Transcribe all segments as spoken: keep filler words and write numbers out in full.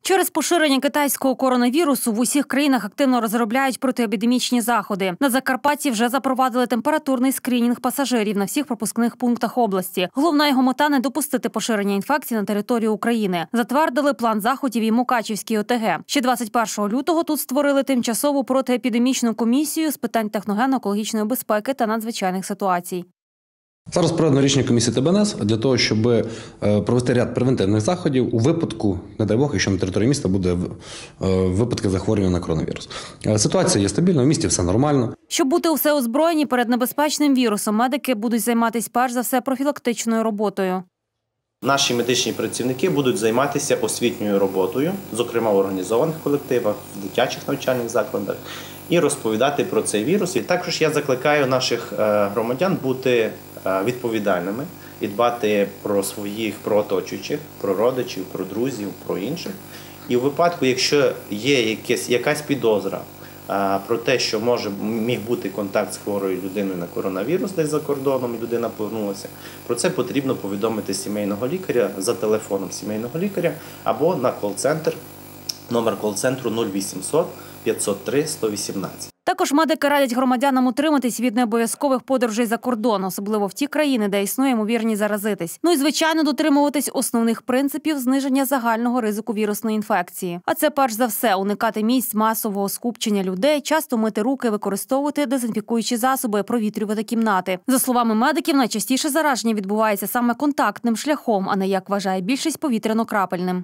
Через поширення китайського коронавірусу в усіх країнах активно розробляють протиепідемічні заходи. На Закарпатті вже запровадили температурний скринінг пасажирів на всіх пропускних пунктах області. Головна його мета – не допустити поширення інфекції на територію України. Затвердили план заходів і Мукачівській ОТГ. Ще двадцять першого лютого тут створили тимчасову протиепідемічну комісію з питань техногенно-екологічної безпеки та надзвичайних ситуацій. Зараз проведено рішення комісії Т Б Н С для того, щоб провести ряд превентивних заходів у випадку, не дай Бог, якщо на території міста буде випадки захворювання на коронавірус. Ситуація є стабільна, в місті все нормально. Щоб бути усе озброєні перед небезпечним вірусом, медики будуть займатися перш за все профілактичною роботою. Наші медичні працівники будуть займатися освітньою роботою, зокрема в організованих колективах, в дитячих навчальних закладах, і розповідати про цей вірус. І також я закликаю наших громадян бути відповідальними і дбати про своїх, про оточуючих, про родичів, про друзів, про інших. І у випадку, якщо є якась, якась підозра про те, що може міг бути контакт з хворою людиною на коронавірус десь за кордоном, і людина повернулася, про це потрібно повідомити сімейного лікаря за телефоном сімейного лікаря або на кол-центр, номер кол-центру нуль вісімсот п'ятсот три сто вісімнадцять. Також медики радять громадянам утриматись від необов'язкових подорожей за кордон, особливо в ті країни, де існує ймовірність заразитись. Ну і, звичайно, дотримуватись основних принципів зниження загального ризику вірусної інфекції. А це, перш за все, уникати місць масового скупчення людей, часто мити руки, використовувати дезінфікуючі засоби, провітрювати кімнати. За словами медиків, найчастіше зараження відбувається саме контактним шляхом, а не, як вважає більшість, повітряно-крапельним.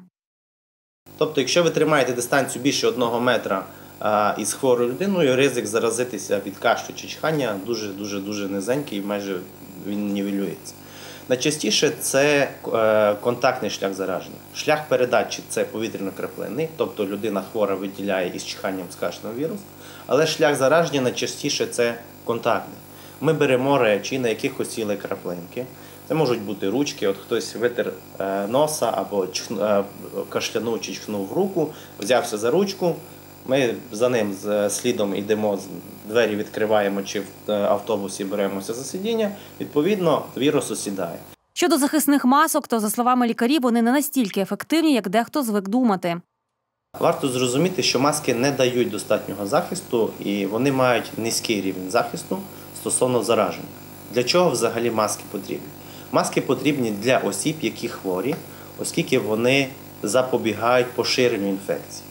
Тобто, якщо ви тримаєте дистанцію більше одного метра із хворою людиною, ризик заразитися від кашлю чи чихання дуже-дуже-дуже низенький і майже він нівелюється. Найчастіше це контактний шлях зараження. Шлях передачі – це повітряно-краплений, тобто людина хвора виділяє із чиханням, з кашлем вірус, але шлях зараження найчастіше це контактний. Ми беремо речі, на яких осіли краплинки. Це можуть бути ручки, от хтось витер носа або кашлянув чи чихнув в руку, взявся за ручку, ми за ним з слідом йдемо, двері відкриваємо чи в автобусі беремося за сидіння, відповідно, вірус осідає. Щодо захисних масок, то, за словами лікарів, вони не настільки ефективні, як дехто звик думати. Варто зрозуміти, що маски не дають достатнього захисту і вони мають низький рівень захисту стосовно зараження. Для чого взагалі маски потрібні? Маски потрібні для осіб, які хворі, оскільки вони запобігають поширенню інфекції,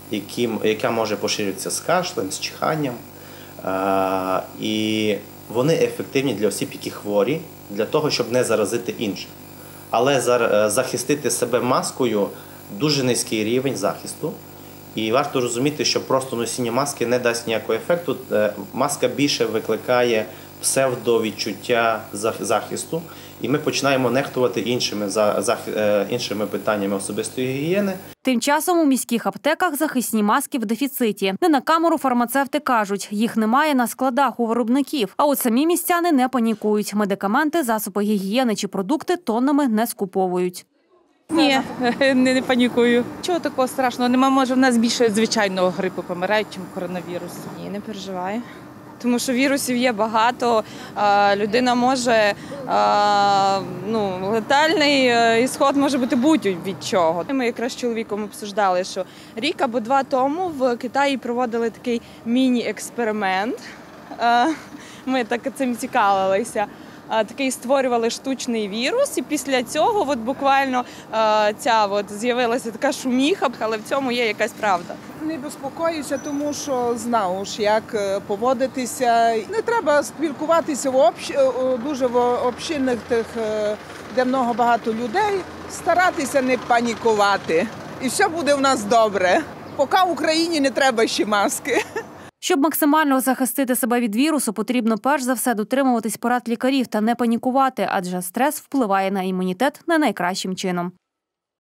яка може поширюватися з кашлем, з чиханням. І вони ефективні для осіб, які хворі, для того, щоб не заразити інших. Але захистити себе маскою – дуже низький рівень захисту. І варто розуміти, що просто носіння маски не дасть ніякого ефекту. Маска більше викликає псевдовідчуття захисту, і ми починаємо нехтувати іншими, іншими питаннями особистої гігієни. Тим часом у міських аптеках захисні маски в дефіциті. Не на камеру фармацевти кажуть, їх немає на складах у виробників. А от самі містяни не панікують. Медикаменти, засоби гігієни чи продукти тоннами не скуповують. Ні, не, не панікую. Чого такого страшного? Нема, може, в нас більше звичайного грипу помирають, ніж коронавірус. Ні, не переживаю. Тому що вірусів є багато, людина може, ну, летальний ісход може бути будь-від чого. Ми якраз з чоловіком обсуждали, що рік або два тому в Китаї проводили такий міні-експеримент. Ми так цим цікавилися. Такий створювали штучний вірус, і після цього от буквально ця от з'явилася така шуміха, але в цьому є якась правда. Не безпокоюся, тому що знав, як поводитися. Не треба спілкуватися в общ... дуже в общинних тих, де много багато людей, старатися не панікувати. І все буде в нас добре. Поки в Україні не треба ще маски. Щоб максимально захистити себе від вірусу, потрібно перш за все дотримуватись порад лікарів та не панікувати, адже стрес впливає на імунітет не найкращим чином.